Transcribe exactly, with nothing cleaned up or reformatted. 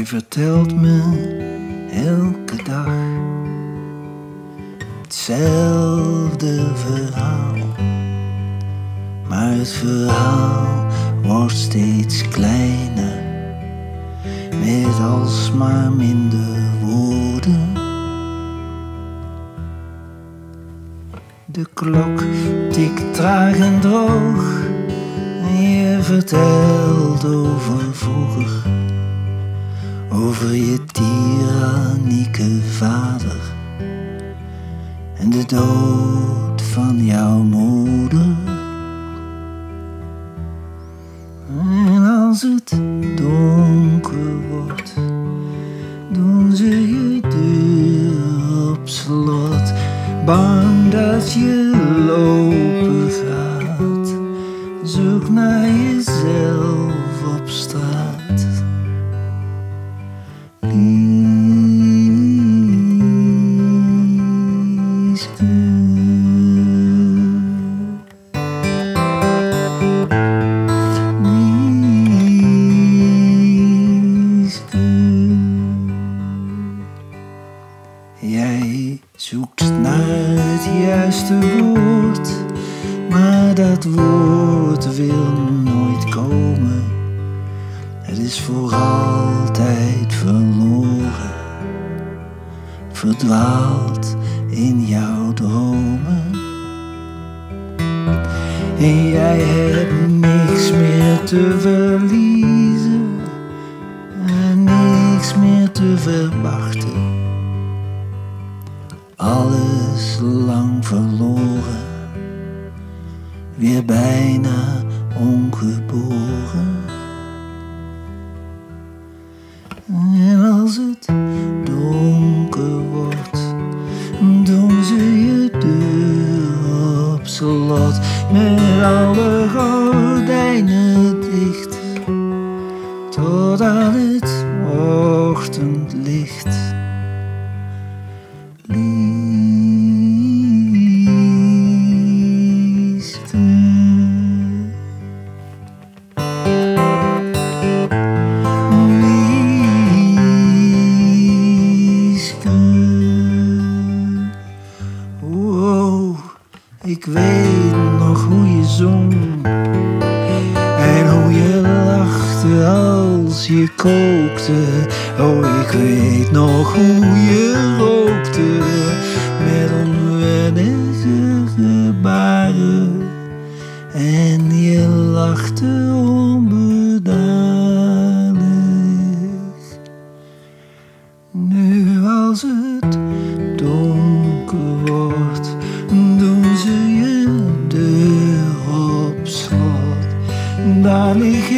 Je vertelt me elke dag hetzelfde verhaal, maar het verhaal wordt steeds kleiner, met alsmaar minder woorden. De klok tikt traag en droog, en je vertelt over vroeger, over je tyrannieke vader en de dood van jouw moeder. En als het donker wordt, doen ze je deur op slot, bang dat je lopen gaat. Zoek naar jezelf op straat. Lieske. Lieske. Jij zoekt naar het juiste woord, maar dat woord wil nooit komen. Het is voor altijd verloren, verdwaald in jouw dromen. En jij hebt niks meer te verliezen en niks meer te verwachten. Alles lang verloren, weer bijna ongeboren. En als het donker wordt, doen ze je deur op slot, met alle gordijnen dicht, totdat het ochtendlicht. Ik weet nog hoe je zong en hoe je lachte als je kookte. Oh, ik weet nog hoe je rookte met onwennige gebaren. En je lachte onbedaarlijk. Nu als het donker wordt, doen ze je deur op slot. Daar lig